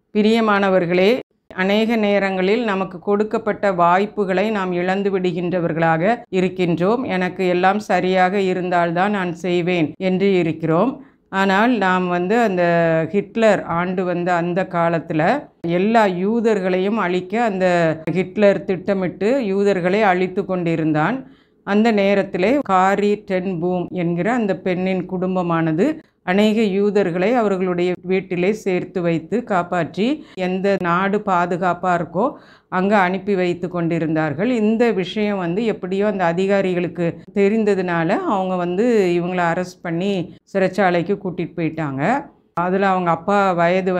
பிரியமானவர்களே, அநேக நேரங்களில் நமக்கு கொடுக்கப்பட்ட வாய்ப்புகளை நாம் இழந்து விடுகின்றவர்களாக இருக்கின்றோம். எனக்கு எல்லாம் சரியாக இருந்தால்தான் நான் செய்வேன் என்று இருக்கிறோம். ஆனால் நாம் அந்த ஹிட்லர் ஆண்டு அந்த காலத்தில் எல்லா யூதர்களையும் அழிக்க அந்த ஹிட்லர் திட்டமிட்டு யூதர்களை அழித்து கொண்டிருந்தான். அந்த நேரத்திலே காரி டென் பூம் என்கிற அந்த பெண்ணின் குடும்பமானது அநேக யூதர்களை அவர்களுடைய வீட்டிலே சேர்த்து வைத்து காப்பாற்றி எந்த நாடு பாதுகாப்பாக இருக்கோ அங்கே அனுப்பி வைத்து கொண்டிருந்தார்கள். இந்த விஷயம் எப்படியோ அந்த அதிகாரிகளுக்கு தெரிந்ததுனால அவங்க இவங்களை அரெஸ்ட் பண்ணி சிறைச்சாலைக்கு கூட்டிகிட்டு போயிட்டாங்க. அதில் அவங்க அப்பா வயது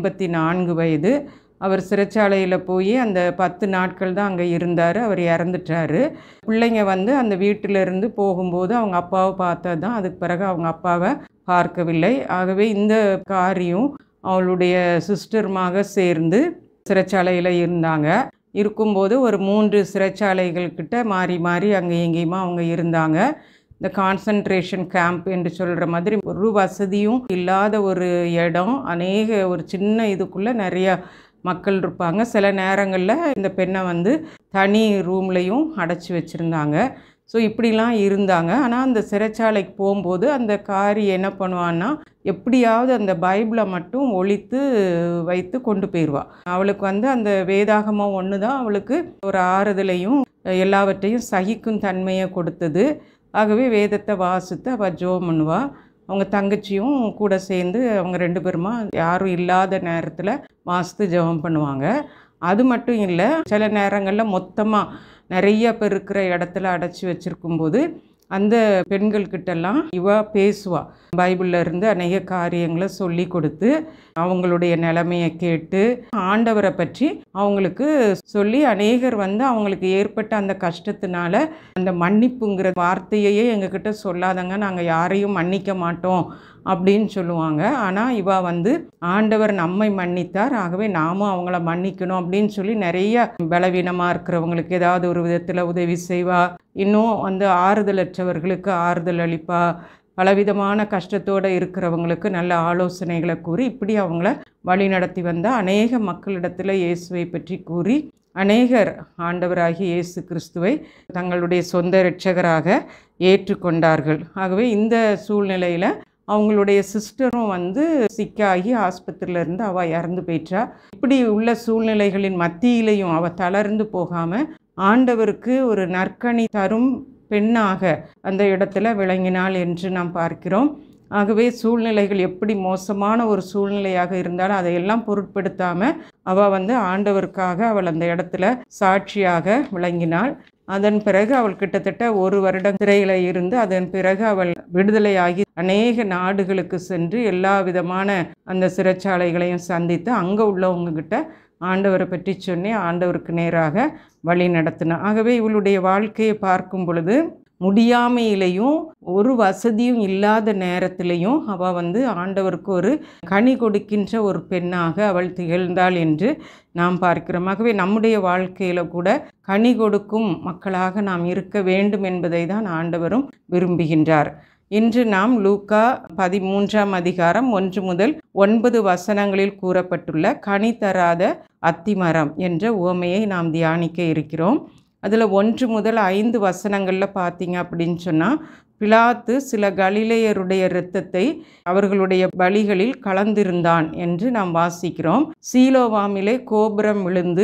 84 வயது. அவர் சிறைச்சாலையில் போய் அந்த 10 நாட்கள் தான் அங்கே இருந்தார். அவர் இறந்துட்டார். பிள்ளைங்க அந்த வீட்டிலிருந்து போகும்போது அவங்க அப்பாவை பார்த்தது தான். அதுக்கு பிறகு அவங்க அப்பாவை பார்க்கவில்லை. ஆகவே இந்த காரியம் அவளுடைய சிஸ்டருமாக சேர்ந்து சிறைச்சாலையில் இருந்தாங்க. இருக்கும்போது ஒரு 3 சிறைச்சாலைகள்கிட்ட மாறி மாறி அங்கே எங்கேயுமா அவங்க இருந்தாங்க. இந்த கான்சன்ட்ரேஷன் கேம்ப் என்று சொல்கிற மாதிரி ஒரு வசதியும் இல்லாத ஒரு இடம். ஒரு சின்ன இதுக்குள்ளே நிறைய மக்கள் இருப்பாங்க. சில நேரங்களில் இந்த பெண்ணை தனி ரூம்லையும் அடைச்சி வச்சுருந்தாங்க. ஸோ இப்படிலாம் இருந்தாங்க. ஆனால் அந்த சிறைச்சாலைக்கு போகும்போது அந்த காரி என்ன பண்ணுவான்னா, எப்படியாவது அந்த பைபிளை மட்டும் ஒழித்து வைத்து கொண்டு போயிடுவாள். அவளுக்கு அந்த வேதாகமம் ஒன்று தான் அவளுக்கு ஒரு ஆறுதலையும் எல்லாவற்றையும் சகிக்கும் தன்மையை கொடுத்தது. ஆகவே வேதத்தை வாசித்து அவள் ஜெபம் பண்ணுவாள். அவங்க தங்கச்சியும் கூட சேர்ந்து அவங்க 2 பேருமா யாரும் இல்லாத நேரத்தில் வாசித்து ஜெபம் பண்ணுவாங்க. அது மட்டும் இல்லை, சில நேரங்களில் மொத்தமாக நிறைய பேர் இருக்கிற இடத்துல அடைச்சி வச்சுருக்கும்போது அந்த பெண்கள்கிட்டெல்லாம் பேசுவா. பைபிளில் இருந்து அநேக காரியங்களை சொல்லி கொடுத்து அவங்களுடைய நிலைமையை கேட்டு ஆண்டவரை பற்றி அவங்களுக்கு சொல்லி அநேகர் அவங்களுக்கு ஏற்பட்ட அந்த கஷ்டத்தினால அந்த மன்னிப்புங்கிற வார்த்தையையே எங்ககிட்ட சொல்லாதங்க, நாங்கள் யாரையும் மன்னிக்க மாட்டோம் அப்படின்னு சொல்லுவாங்க. ஆனால் ஆண்டவர் நம்மை மன்னித்தார், ஆகவே நாமும் அவங்கள மன்னிக்கணும் அப்படின்னு சொல்லி நிறைய பலவீனமாக இருக்கிறவங்களுக்கு ஏதாவது ஒரு விதத்தில் உதவி செய்வா. இன்னும் ஆறுதலற்றவர்களுக்கு ஆறுதல் அளிப்பா. பலவிதமான கஷ்டத்தோடு இருக்கிறவங்களுக்கு நல்ல ஆலோசனைகளை கூறி இப்படி அவங்கள வழி நடத்தி அநேக மக்களிடத்தில் இயேசுவை பற்றி கூறி அநேகர் ஆண்டவராகிய இயேசு கிறிஸ்துவை தங்களுடைய சொந்த இரட்சகராக ஏற்றுக்கொண்டார்கள். ஆகவே இந்த சூழ்நிலையில் அவங்களுடைய சிஸ்டரும் சிக்காகி ஆஸ்பத்திரியிலேருந்து அவள் இறந்து போயிட்டா. இப்படி உள்ள சூழ்நிலைகளின் மத்தியிலையும் அவள் தளர்ந்து போகாமல் ஆண்டவருக்கு ஒரு நற்கனி தரும் பெண்ணாக அந்த இடத்துல விளங்கினாள் என்று நாம் பார்க்கிறோம். ஆகவே சூழ்நிலைகள் எப்படி மோசமான ஒரு சூழ்நிலையாக இருந்தாலும் அதையெல்லாம் பொருட்படுத்தாமல் அவள் ஆண்டவருக்காக அவள் அந்த இடத்துல சாட்சியாக விளங்கினாள். அதன் பிறகு அவள் கிட்டத்தட்ட 1 வருடம் சிறையில் இருந்து அதன் பிறகு அவள் விடுதலையாகி அநேக நாடுகளுக்கு சென்று எல்லா விதமான அந்த சிறைச்சாலைகளையும் சந்தித்து அங்கே உள்ளவங்கக்கிட்ட ஆண்டவரை பற்றி சொன்னி ஆண்டவருக்கு நேராக வழி நடத்தினாள். ஆகவே இவளுடைய வாழ்க்கையை பார்க்கும் பொழுது முடியாமையிலையும் ஒரு வசதியும் இல்லாத நேரத்திலையும் அவள் ஆண்டவருக்கு ஒரு கனி கொடுக்கின்ற ஒரு பெண்ணாக அவள் திகழ்ந்தாள் என்று நாம் பார்க்கிறோம். ஆகவே நம்முடைய வாழ்க்கையில் கூட கனி கொடுக்கும் மக்களாக நாம் இருக்க வேண்டும் என்பதை தான் ஆண்டவரும் விரும்புகின்றார். இன்று நாம் லூக்கா 13ஆம் அதிகாரம் 1 முதல் 9 வசனங்களில் கூறப்பட்டுள்ள கனி தராத அத்திமரம் என்ற உவமையை நாம் தியானிக்க இருக்கிறோம். அதில் 1 முதல் 5 வசனங்களில் பார்த்தீங்க அப்படின்னு சொன்னால், பிலாத்து சில கலிலேயருடைய இரத்தத்தை அவர்களுடைய பலிகளில் கலந்திருந்தான் என்று நாம் வாசிக்கிறோம். சீலோவாமிலே கோபுரம் விழுந்து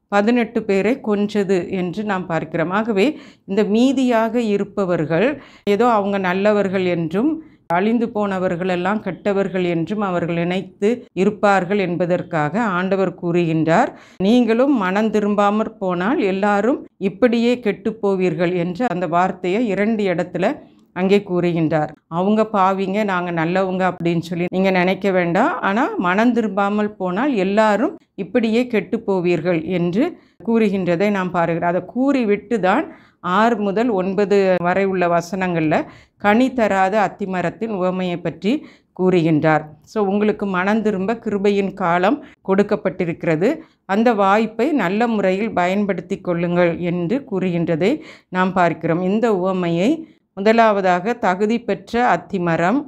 18 பேரை கொன்றது என்று நாம் பார்க்கிறோம். ஆகவே இந்த மீதியாக இருப்பவர்கள் ஏதோ அவங்க நல்லவர்கள் என்றும் அழிந்து போனவர்களெல்லாம் கெட்டவர்கள் என்றும் அவர்கள் நினைத்து இருப்பார்கள் என்பதற்காக ஆண்டவர் கூறுகின்றார், நீங்களும் மனம் திரும்பாமற் போனால் எல்லாரும் இப்படியே கெட்டுப்போவீர்கள் என்று அந்த வார்த்தையை 2 இடத்துல அங்கே கூறுகின்றார். அவங்க பாவிங்க, நாங்கள் நல்லவங்க அப்படின்னு சொல்லி நீங்கள் நினைக்க வேண்டாம். ஆனால் மனம் திரும்பாமல் போனால் எல்லாரும் இப்படியே கெட்டு போவீர்கள் என்று கூறுகின்றதை நாம் பாருகிறோம். அதை கூறிவிட்டு தான் 6 முதல் 9 வரை உள்ள வசனங்களில் கனி தராத அத்திமரத்தின் உவமையை பற்றி கூறுகின்றார். ஸோ உங்களுக்கு மனம் திரும்ப கிருபையின் காலம் கொடுக்கப்பட்டிருக்கிறது, அந்த வாய்ப்பை நல்ல முறையில் பயன்படுத்தி கொள்ளுங்கள் என்று கூறுகின்றதை நாம் பார்க்கிறோம். இந்த உவமையை முதலாவதாக தகுதி பெற்ற அத்திமரம்,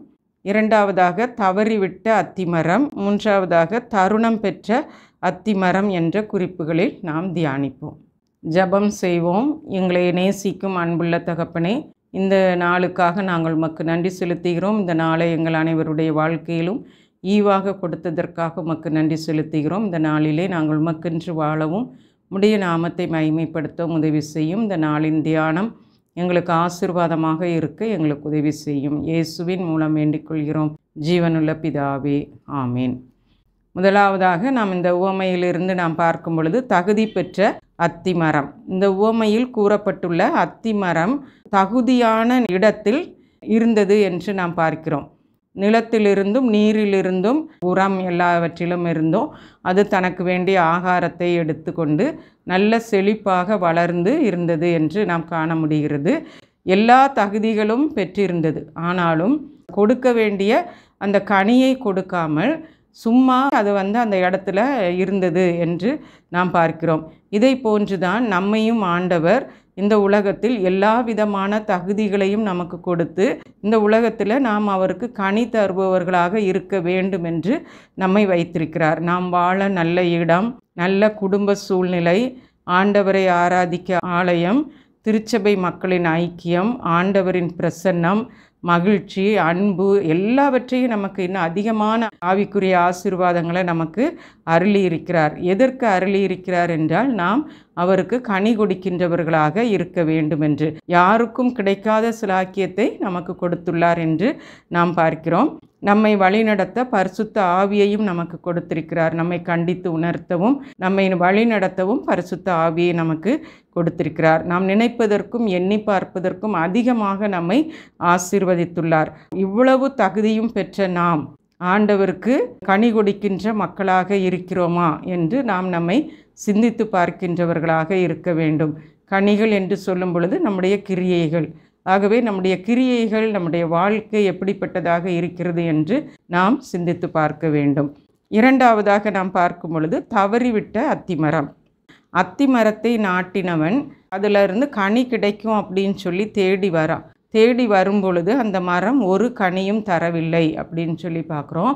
இரண்டாவதாக தவறிவிட்ட அத்திமரம், மூன்றாவதாக தருணம் பெற்ற அத்திமரம் என்ற குறிப்புகளில் நாம் தியானிப்போம். ஜெபம் செய்வோம். எங்களை நேசிக்கும் அன்புள்ள தகப்பனே, இந்த நாளுக்காக நாங்கள் உமக்கு நன்றி செலுத்துகிறோம். இந்த நாளை எங்கள் அனைவருடைய வாழ்க்கையிலும் ஈவாக கொடுத்ததற்காக உமக்கு நன்றி செலுத்துகிறோம். இந்த நாளிலே நாங்கள் உமக்கென்று வாழவும் உம்முடைய நாமத்தை மகிமைப்படுத்தவும் உதவி செய்யும். இந்த நாளின் தியானம் எங்களுக்கு ஆசீர்வாதமாக இருக்க எங்களுக்கு உதவி செய்யும். இயேசுவின் மூலம் வேண்டிக் கொள்கிறோம் ஜீவனுள்ள பிதாவே, ஆமீன். முதலாவதாக நாம் இந்த உவமையிலிருந்து நாம் பார்க்கும் பொழுது தகுதி பெற்ற அத்திமரம். இந்த உவமையில் கூறப்பட்டுள்ள அத்திமரம் தகுதியான இடத்தில் இருந்தது என்று நாம் பார்க்கிறோம். நிலத்திலிருந்தும் நீரிலிருந்தும் உரம் எல்லாவற்றிலும் இருந்தும் அது தனக்கு வேண்டிய ஆகாரத்தை எடுத்துக்கொண்டு நல்ல செழிப்பாக வளர்ந்து இருந்தது என்று நாம் காண முடிகிறது. எல்லா தகுதிகளும் பெற்றிருந்தது. ஆனாலும் கொடுக்க வேண்டிய அந்த கனியை கொடுக்காமல் சும்மா அது அந்த இடத்துல இருந்தது என்று நாம் பார்க்கிறோம். இதை போன்றுதான் நம்மையும் ஆண்டவர் இந்த உலகத்தில் எல்லா விதமான தகுதிகளையும் நமக்கு கொடுத்து இந்த உலகத்தில் நாம் அவருக்கு கனி தருபவர்களாக இருக்க வேண்டும் என்று நம்மை வைத்திருக்கிறார். நாம் வாழ நல்ல இடம், நல்ல குடும்ப சூழ்நிலை, ஆண்டவரை ஆராதிக்க ஆலயம், திருச்சபை மக்களின் ஐக்கியம், ஆண்டவரின் பிரசன்னம், மகிழ்ச்சி, அன்பு எல்லாவற்றையும் நமக்கு இன்னும் அதிகமான ஆவிக்குரிய ஆசீர்வாதங்களை நமக்கு அருளி இருக்கிறார். எதற்கு அருளி இருக்கிறார் என்றால் நாம் அவருக்கு கனி கொடுக்கின்றவர்களாக இருக்க வேண்டும் என்று, யாருக்கும் கிடைக்காத சிலாக்கியத்தை நமக்கு கொடுத்துள்ளார் என்று நாம் பார்க்கிறோம். நம்மை வழிநடத்த பரிசுத்த ஆவியையும் நமக்கு கொடுத்திருக்கிறார். நம்மை கண்டித்து உணர்த்தவும் நம்மை வழிநடத்தவும் பரிசுத்த ஆவியை நமக்கு கொடுத்திருக்கிறார். நாம் நினைப்பதற்கும் எண்ணி பார்ப்பதற்கும் அதிகமாக நம்மை ஆசீர்வதித்துள்ளார். இவ்வளவு தகுதியும் பெற்ற நாம் ஆண்டவருக்கு கனி கொடுக்கின்ற மக்களாக இருக்கிறோமா என்று நாம் நம்மை சிந்தித்து பார்க்கின்றவர்களாக இருக்க வேண்டும். கனிகள் என்று சொல்லும் பொழுது நம்முடைய கிரியைகள். ஆகவே நம்முடைய கிரியைகள், நம்முடைய வாழ்க்கை எப்படிப்பட்டதாக இருக்கிறது என்று நாம் சிந்தித்து பார்க்க வேண்டும். இரண்டாவதாக நாம் பார்க்கும் பொழுது தவறிவிட்ட அத்திமரம். அத்திமரத்தை நாட்டினவன் அதிலிருந்து கனி கிடைக்கும் அப்படின்னு சொல்லி தேடி வரான். தேடி வரும் பொழுது அந்த மரம் ஒரு கனியும் தரவில்லை அப்படின்னு சொல்லி பார்க்குறோம்.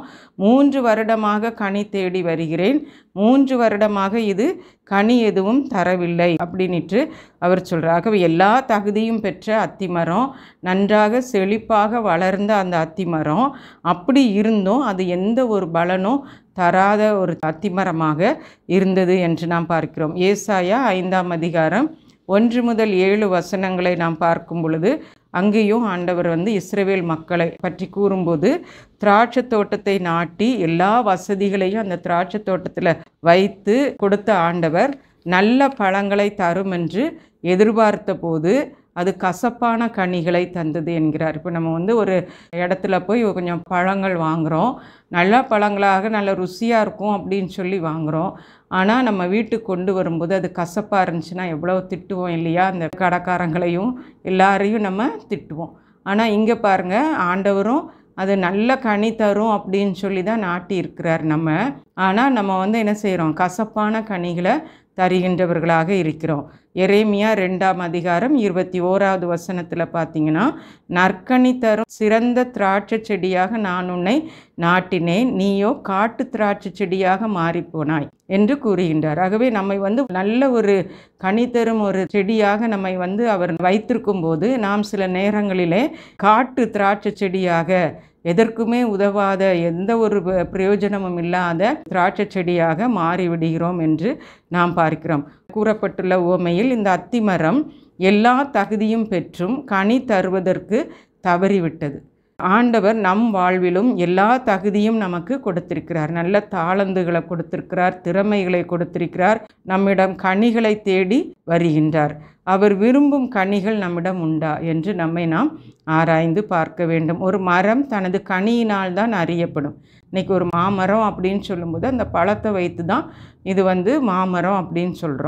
3 வருடமாக கனி தேடி வருகிறேன், 3 வருடமாக இது கனி எதுவும் தரவில்லை அப்படின்ட்டு அவர் சொல்கிறார். ஆகவே எல்லா தகுதியும் பெற்ற அத்திமரம், நன்றாக செழிப்பாக வளர்ந்த அந்த அத்திமரம், அப்படி இருந்தும் அது எந்த ஒரு பலனும் தராத ஒரு அத்திமரமாக இருந்தது என்று நாம் பார்க்கிறோம். ஏசாயா 5ஆம் அதிகாரம் 1 முதல் 7 வசனங்களை நாம் பார்க்கும் பொழுது அங்கேயும் ஆண்டவர் இஸ்ரவேல் மக்களை பற்றி கூறும்போது, திராட்சை தோட்டத்தை நாட்டி எல்லா வசதிகளையும் அந்த திராட்சை தோட்டத்தில் வைத்து கொடுத்த ஆண்டவர் நல்ல பழங்களை தரும் என்று எதிர்பார்த்த போது அது கசப்பான கனிகளை தந்தது என்கிறார். இப்போ நம்ம ஒரு இடத்துல போய் கொஞ்சம் பழங்கள் வாங்குகிறோம், நல்ல பழங்களாக நல்ல ருசியாக இருக்கும் அப்படின்னு சொல்லி வாங்குகிறோம். ஆனால் நம்ம வீட்டுக்கு கொண்டு வரும்போது அது கசப்பாக இருந்துச்சுன்னா எவ்வளோ திட்டுவோம் இல்லையா? அந்த கடைக்காரங்களையும் எல்லாரையும் நம்ம திட்டுவோம். ஆனால் இங்கே பாருங்கள், ஆண்டவரும் அது நல்ல கனி தரும் அப்படின்னு சொல்லி தான் நாட்டி இருக்கிறார் நம்ம. ஆனால் நம்ம என்ன செய்கிறோம்? கசப்பான கனிகளை தருகின்றவர்களாக இருக்கிறோம். எரேமியா 2ஆம் அதிகாரம் 21வது வசனத்தில் பார்த்தீங்கன்னா, நற்கனி தரும் சிறந்த திராட்சை செடியாக நான் உன்னை நாட்டினேன், நீயோ காட்டு திராட்சை செடியாக மாறிப்போனாய் என்று கூறுகின்றார். ஆகவே நம்மை நல்ல ஒரு கனி தரும் ஒரு செடியாக நம்மை அவர் வைத்திருக்கும் போது நாம் சில நேரங்களிலே காட்டு திராட்சை செடியாக, எதற்குமே உதவாத, எந்த ஒரு பிரயோஜனமும் இல்லாத திராட்சை செடியாக மாறிவிடுகிறோம் என்று நாம் பார்க்கிறோம். கூறப்பட்டுள்ள உவமையில் இந்த அத்திமரம் எல்லா தகுதியும் பெற்றும் கனி தருவதற்கு தவறிவிட்டது. ஆண்டவர் நம் வாழ்விலும் எல்லா தகுதியும் நமக்கு கொடுத்திருக்கிறார். நல்ல தாளந்துகளை கொடுத்திருக்கிறார், திறமைகளை கொடுத்திருக்கிறார், நம்மிடம் கனிகளை தேடி வருகின்றார். அவர் விரும்பும் கனிகள் நம்மிடம் உண்டா என்று நம்மை நாம் ஆராய்ந்து பார்க்க வேண்டும். ஒரு மரம் தனது கனியினால் தான் அறியப்படும். இன்றைக்கி ஒரு மாமரம் அப்படின்னு சொல்லும்போது அந்த பழத்தை வைத்து தான் இது மாமரம் அப்படின்னு சொல்கிறோம்.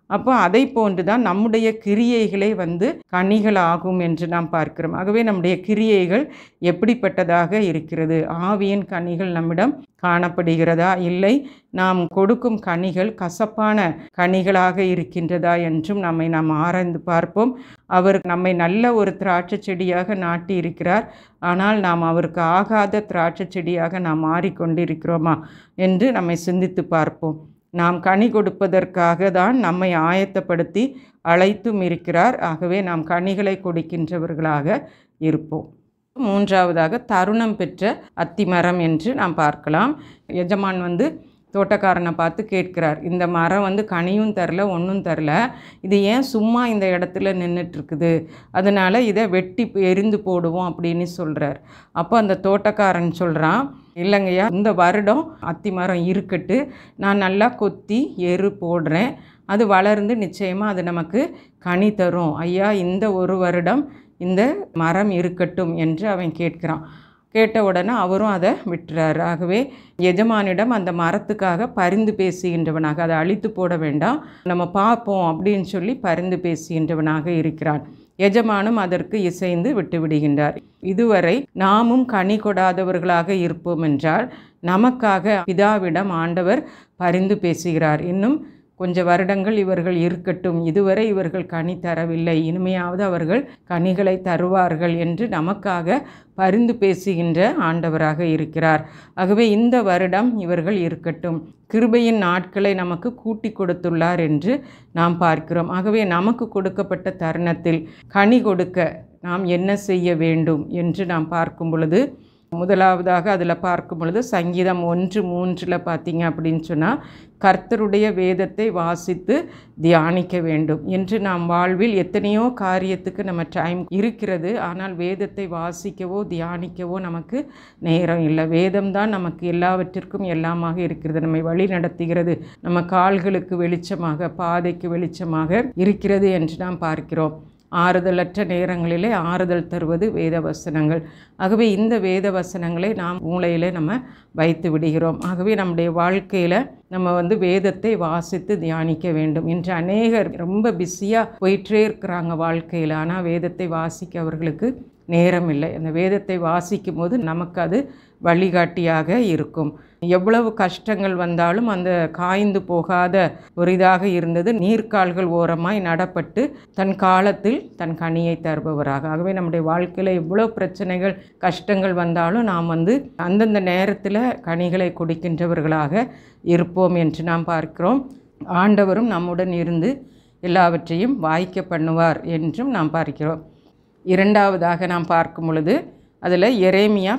அப்போ அதை போன்று தான் நம்முடைய கிரியைகளே வந்து கனிகள் ஆகும் என்று நாம் பார்க்கிறோம். ஆகவே நம்முடைய கிரியைகள் எப்படிப்பட்டதாக இருக்கிறது? ஆவியின் கனிகள் நம்மிடம் காணப்படுகிறதா, இல்லை நாம் கொடுக்கும் கனிகள் கசப்பான கனிகளாக இருக்கின்றதா என்றும் நாம் ஆராய்ந்து பார்ப்போம். அவர் நம்மை நல்ல ஒரு திராட்சை செடியாக நாட்டி இருக்கிறார், ஆனால் நாம் அவருக்கு ஆகாத திராட்சை செடியாக நாம் மாறிக்கொண்டிருக்கிறோமா என்று நம்மை சிந்தித்து பார்ப்போம். நாம் கனி கொடுப்பதற்காக தான் நம்மை ஆயத்தப்படுத்தி அழைத்தும் இருக்கிறார். ஆகவே நாம் கனிகளை கொடுக்கின்றவர்களாக இருப்போம். மூன்றாவதாக தருணம் பெற்ற அத்திமரம் என்று நாம் பார்க்கலாம். எஜமான் வந்து தோட்டக்காரனை பார்த்து கேட்கிறார், இந்த மரம் வந்து கனியும் தரல, ஒன்றும் தரல, இது ஏன் சும்மா இந்த இடத்துல நின்றுட்டுருக்குது, அதனால் இதை வெட்டி எரிந்து போடுவோம் அப்படின்னு சொல்கிறார். அப்போ அந்த தோட்டக்காரன் சொல்கிறான், இல்லைங்கய்யா, இந்த வருடம் அத்தி மரம் இருக்கட்டு, நான் நல்லா கொத்தி எரு போடுறேன், அது வளர்ந்து நிச்சயமாக அது நமக்கு கனி தரும் ஐயா, இந்த ஒரு வருடம் இந்த மரம் இருக்கட்டும் என்று அவன் கேட்கிறான். கேட்ட உடனே அவரும் அதை விட்டுறார். ஆகவே எஜமானிடம் அந்த மரத்துக்காக பரிந்து பேசுகின்றவனாக, அதை அழித்து போட வேண்டாம், நம்ம பார்ப்போம் அப்படின்னு சொல்லி பரிந்து பேசுகின்றவனாக இருக்கிறான். எஜமானும் அதற்கு இசைந்து விட்டு விடுகின்றார். இதுவரை நாமும் கனி கொடாதவர்களாக இருப்போம் என்றால் நமக்காக பிதாவிடம் ஆண்டவர் பரிந்து பேசுகிறார். இன்னும் கொஞ்ச வருடங்கள் இவர்கள் இருக்கட்டும், இதுவரை இவர்கள் கனி தரவில்லை, இனிமையாவது அவர்கள் கனிகளை தருவார்கள் என்று நமக்காக பரிந்து பேசுகின்ற ஆண்டவராக இருக்கிறார். ஆகவே இந்த வருடம் இவர்கள் இருக்கட்டும், கிருபையின் நாட்களை நமக்கு கூட்டி கொடுத்துள்ளார் என்று நாம் பார்க்கிறோம். ஆகவே நமக்கு கொடுக்கப்பட்ட தருணத்தில் கனி கொடுக்க நாம் என்ன செய்ய வேண்டும் என்று நாம் பார்க்கும் பொழுது, முதலாவதாக அதில் பார்க்கும் பொழுது சங்கீதம் 1:3 பார்த்தீங்க அப்படின்னு சொன்னால், கர்த்தருடைய வேதத்தை வாசித்து தியானிக்க வேண்டும் என்று. நாம் வாழ்வில் எத்தனையோ காரியத்துக்கு நம்ம டைம் இருக்கிறது, ஆனால் வேதத்தை வாசிக்கவோ தியானிக்கவோ நமக்கு நேரம் இல்லை. வேதம்தான் நமக்கு எல்லாவற்றிற்கும் எல்லாமாக இருக்கிறது, நம்மை வழி நடத்துகிறது, நம்ம கால்களுக்கு வெளிச்சமாக, பாதைக்கு வெளிச்சமாக இருக்கிறது என்று நாம் பார்க்கிறோம். ஆறுதலற்ற நேரங்களிலே ஆறுதல் தருவது வேத வசனங்கள். ஆகவே இந்த வேத வசனங்களை நாம் மூளையில் நம்ம வைத்து விடுகிறோம். ஆகவே நம்முடைய வாழ்க்கையில் நம்ம வந்து வேதத்தை வாசித்து தியானிக்க வேண்டும். இன்று அநேகர் ரொம்ப பிஸியாக போயிட்டே இருக்கிறாங்க வாழ்க்கையில், ஆனால் வேதத்தை வாசிக்க அவர்களுக்கு நேரம் இல்லை. அந்த வேதத்தை வாசிக்கும் போது நமக்கு அது வழிகாட்டியாக இருக்கும். எவ்வளவு கஷ்டங்கள் வந்தாலும் அந்த காய்ந்து போகாத ஒரு இதாக இருந்தது, நீர்க்கால்கள் ஓரமாய் நடப்பட்டு தன் காலத்தில் தன் கனியை தருபவராக. ஆகவே நம்முடைய வாழ்க்கையில் எவ்வளோ பிரச்சனைகள் கஷ்டங்கள் வந்தாலும் நாம் வந்து அந்தந்த நேரத்தில் கனிகளை கொடுக்கின்றவர்களாக இருப்போம் என்று நாம் பார்க்கிறோம். ஆண்டவரும் நம்முடன் இருந்து எல்லாவற்றையும் வாய்க்க பண்ணுவார் என்றும் நாம் பார்க்கிறோம். இரண்டாவதாக நாம் பார்க்கும் பொழுது அதில் எரேமியா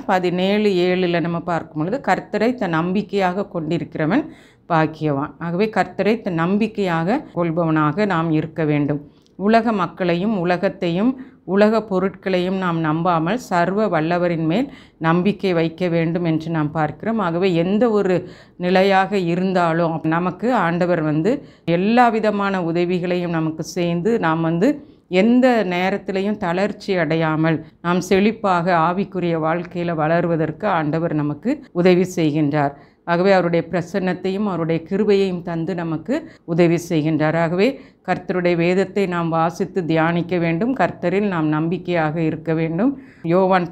17:7 நம்ம பார்க்கும் பொழுது, கர்த்தரை தன் நம்பிக்கையாக கொண்டிருக்கிறவன் பாக்கியவான். ஆகவே கர்த்தரை தன் நம்பிக்கையாக கொள்பவனாக நாம் இருக்க வேண்டும். உலக மக்களையும் உலகத்தையும் உலக பொருட்களையும் நாம் நம்பாமல் சர்வ வல்லவரின் மேல் நம்பிக்கை வைக்க வேண்டும் என்று நாம் பார்க்கிறோம். ஆகவே எந்த ஒரு நிலையாக இருந்தாலும் நமக்கு ஆண்டவர் வந்து எல்லா விதமான உதவிகளையும் நமக்கு செய்து நாம் வந்து எந்த நேரத்திலையும் தளர்ச்சி அடையாமல் நாம் செழிப்பாக ஆவிக்குரிய வாழ்க்கையில் வளருவதற்கு ஆண்டவர் நமக்கு உதவி செய்கின்றார். ஆகவே அவருடைய பிரசன்னத்தையும் அவருடைய கிருபையையும் தந்து நமக்கு உதவி செய்கின்றார். ஆகவே கர்த்தருடைய வேதத்தை நாம் வாசித்து தியானிக்க வேண்டும், கர்த்தரில் நாம் நம்பிக்கையாக இருக்க வேண்டும். யோவான்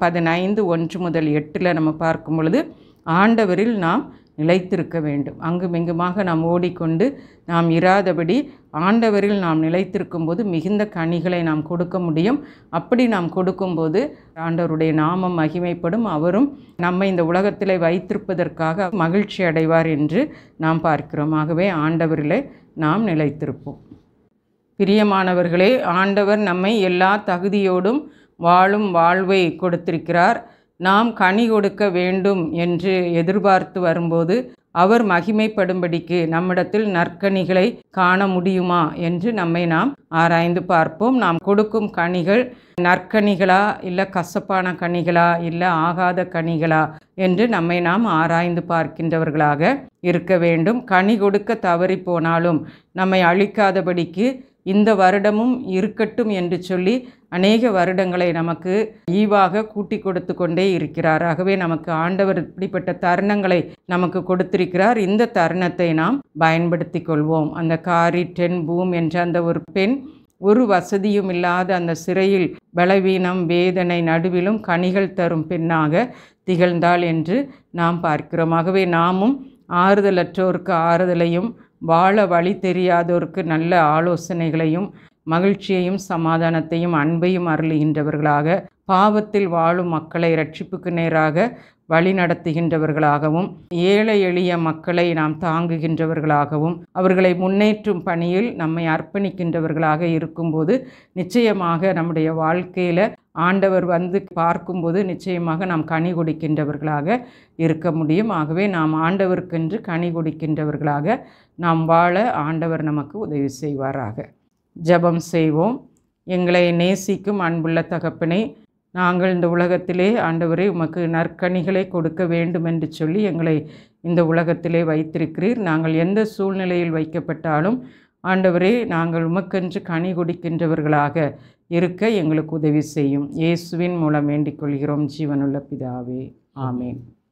15:1-8 நம்ம பார்க்கும் பொழுது, ஆண்டவரில் நாம் நிலைத்திருக்க வேண்டும். அங்குமிங்குமாக நாம் ஓடிக்கொண்டு நாம் இராதபடி ஆண்டவரில் நாம் நிலைத்திருக்கும் போது மிகுந்த கனிகளை நாம் கொடுக்க முடியும். அப்படி நாம் கொடுக்கும்போது ஆண்டவருடைய நாமம் மகிமைப்படும், அவரும் நம்மை இந்த உலகத்தில் வைத்திருப்பதற்காக மகிழ்ச்சி அடைவார் என்று நாம் பார்க்கிறோம். ஆகவே ஆண்டவரிலே நாம் நிலைத்திருப்போம். பிரியமானவர்களே, ஆண்டவர் நம்மை எல்லா தகுதியோடும் வாழும் வாழ்வை கொடுத்திருக்கிறார். நாம் கனி கொடுக்க வேண்டும் என்று எதிர்பார்த்து வரும்போது அவர் மகிமைப்படும்படிக்கு நம்மிடத்தில் நற்கனிகளை காண முடியுமா என்று நம்மை நாம் ஆராய்ந்து பார்ப்போம். நாம் கொடுக்கும் கனிகள் நற்கனிகளா, இல்லை கசப்பான கனிகளா, இல்லை ஆகாத கனிகளா என்று நம்மை நாம் ஆராய்ந்து பார்க்கின்றவர்களாக இருக்க வேண்டும். கனி கொடுக்க தவறி போனாலும் நம்மை அழிக்காதபடிக்கு இந்த வருடமும் இருக்கட்டும் என்று சொல்லி அநேக வருடங்களை நமக்கு ஈவாக கூட்டி கொடுத்து கொண்டே இருக்கிறார். ஆகவே நமக்கு ஆண்டவர் இப்படிப்பட்ட தருணங்களை நமக்கு கொடுத்திருக்கிறார். இந்த தருணத்தை நாம் பயன்படுத்தி கொள்வோம். அந்த காரி டென் பூம் என்ற அந்த ஒரு பெண் ஒரு வசதியும் இல்லாத அந்த சிறையில் பலவீனம் வேதனை நடுவிலும் கனிகள் தரும் பெண்ணாக திகழ்ந்தாள் என்று நாம் பார்க்கிறோம். ஆகவே நாமும் ஆறுதலற்றோருக்கு ஆறுதலையும் வாழ வழி தெரியாதோருக்கு நல்ல ஆலோசனைகளையும் மகிழ்ச்சியையும் சமாதானத்தையும் அன்பையும் அருளுகின்றவர்களாக, பாவத்தில் வாழும் மக்களை இரட்சிப்புக்கு நேராக வழி நடத்துகின்றவர்களாகவும், ஏழை எளிய மக்களை நாம் தாங்குகின்றவர்களாகவும், அவர்களை முன்னேற்றும் பணியில் நம்மை அர்ப்பணிக்கின்றவர்களாக இருக்கும்போது நிச்சயமாக நம்முடைய வாழ்க்கையில் ஆண்டவர் வந்து பார்க்கும்போது நிச்சயமாக நாம் கனி கொடுக்கின்றவர்களாக இருக்க முடியும். ஆகவே நாம் ஆண்டவருக்கென்று கனி கொடுக்கின்றவர்களாக நாம் வாழ ஆண்டவர் நமக்கு உதவி செய்வாராக. ஜெபம் செய்வோம். எங்களை நேசிக்கும் அன்புள்ள தகப்பனே, நாங்கள் இந்த உலகத்திலே ஆண்டவரே உமக்கு நற்கனிகளை கொடுக்க வேண்டும் என்று சொல்லி எங்களை இந்த உலகத்திலே வைத்திருக்கிறீர். நாங்கள் எந்த சூழ்நிலையில் வைக்கப்பட்டாலும் ஆண்டவரே நாங்கள் உமக்கென்று கனி கொடுக்கின்றவர்களாக இருக்க எங்களுக்கு உதவி செய்யும். இயேசுவின் மூலம் வேண்டிக் கொள்கிறோம் ஜீவனுள்ள பிதாவே. ஆமேன்.